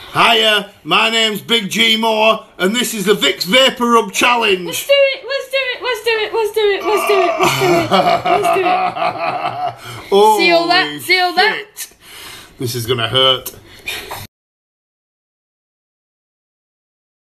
Hiya, my name's Big G Moore, and this is the Vicks Vapour Rub Challenge. Let's do it, let's do it, let's do it, let's do it, let's do it, let's do it, let's do it. Holy See all that, see all that? shit. This is gonna hurt.